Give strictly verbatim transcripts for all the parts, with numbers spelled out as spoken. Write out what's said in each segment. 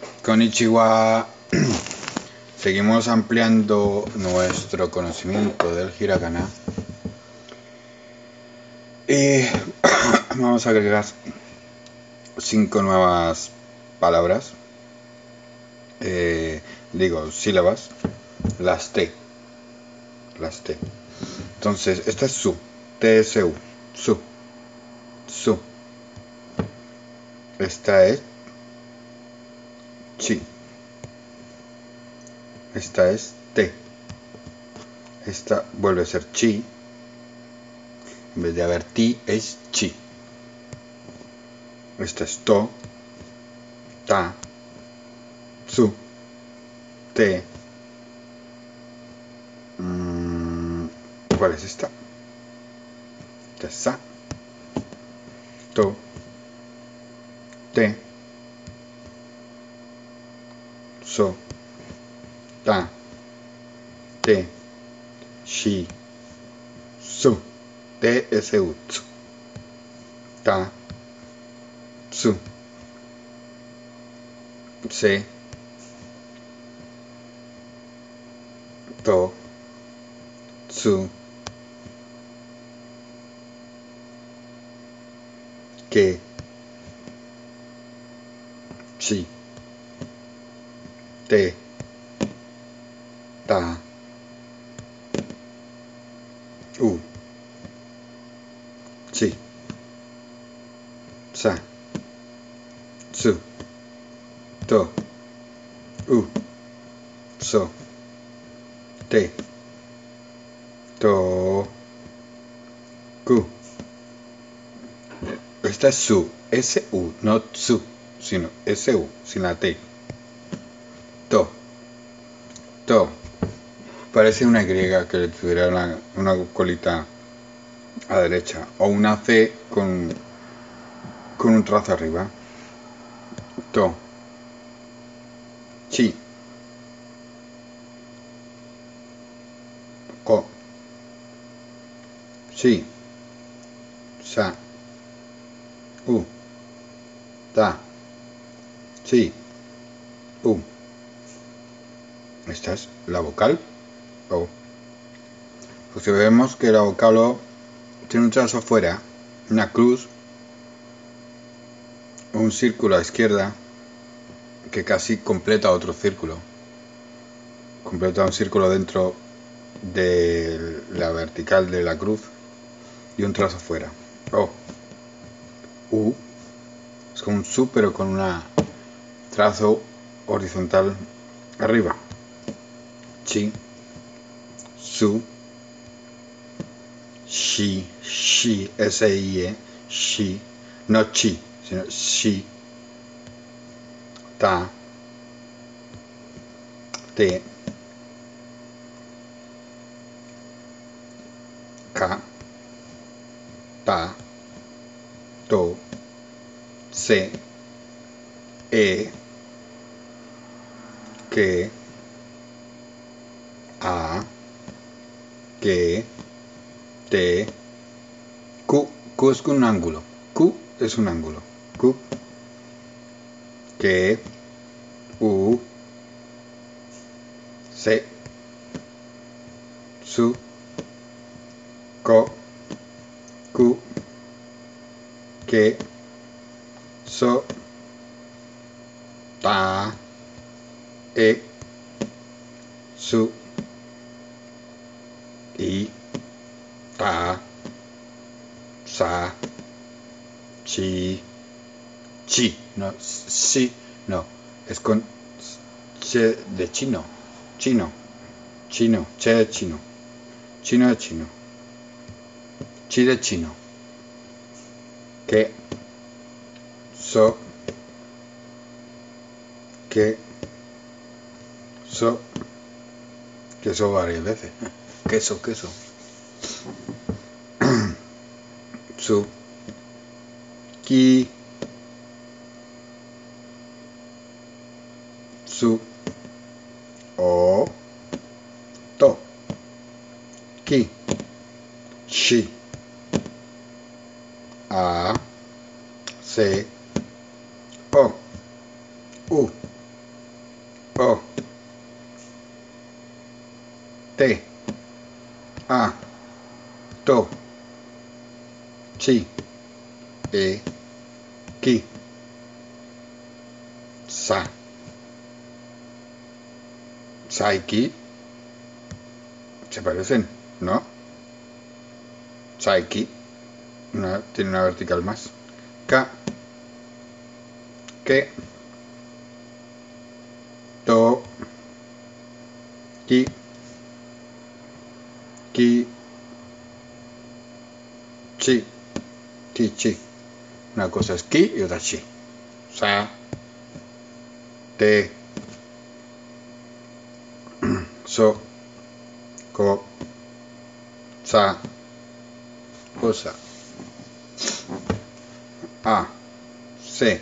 Konnichiwa. Seguimos ampliando nuestro conocimiento del hiragana y vamos a agregar cinco nuevas palabras, eh, digo sílabas, las T, las T. Entonces esta es su, T S U, su, su. Esta es chi. Esta es T. Esta vuelve a ser chi. En vez de haber ti, es chi. Esta es to, ta, su, te. Mm, ¿Cuál es esta? Esta es sa, to, te, so, ta, te, shi, su, T S U, tsu, ta, su, se, to, su, que, chi, te, ta, u, chi, sa, su, to, u, so, te, to, ku. Esta es su, S U, no su, sino S U, sin la T. To, to. Parece una griega que le tuviera una, una colita a la derecha, o una C con, con un trazo arriba. To, chi, ko, shi, sa, u, ta, chi, u. Esta es la vocal O. Pues si vemos que la vocal O tiene un trazo afuera, una cruz, un círculo a la izquierda que casi completa otro círculo, completa un círculo dentro de la vertical de la cruz y un trazo afuera. O, U, es como un su pero con un trazo horizontal arriba. Chi, su, shi, shi, S I E, shi, no chi, sino shi, ta, te, ka, ta, to, se, e, que, a, que, te, Q. Q es con un ángulo. Q es un ángulo. Q, que, u, se, su, ko, ku, que, so, ta, e, su, i, ta, sa, chi, chi, no, si, no, es con che de chino, chino, chino, che de chino, chino de chino, chi de chino, que, so, que, so, queso varias veces, queso, queso, su, ki, su, o, to, ki, shi, a, se, o, u, O, Te, A, To, Chi, E, Ki, Sa. Sa y Ki se parecen, ¿no? Sa y Ki una, tiene una vertical más. Ka, Ke, To, Ki, Ki, Chi, Ki, Chi. Una cosa es Ki y otra Chi. Sa, Te, So, Ko, Sa, Cosa. A, Se,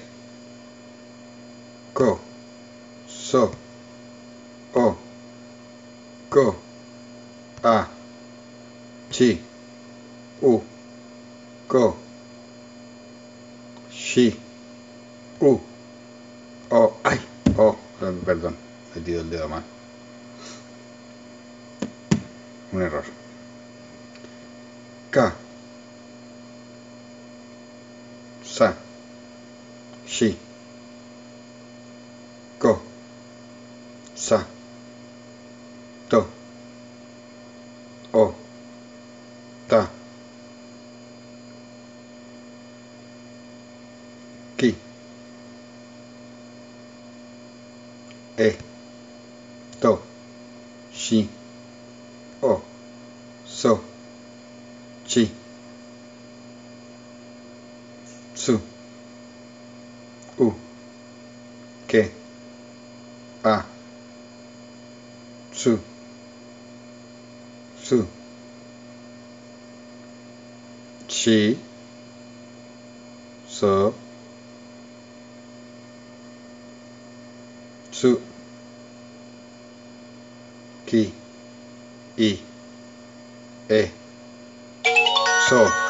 Ko, So, O, Ko, A, Chi, U, Ko, Shi, U, O, ay, O, perdón, he metido el dedo mal. Un error. Ka, Sa, Shi, Ko, Sa, To, O, Ta, Ki, E, To, Shi, O, So, Chi, Su, U, Ke, A, Su, Su, Chi, So, Su, Ki, I, E, So.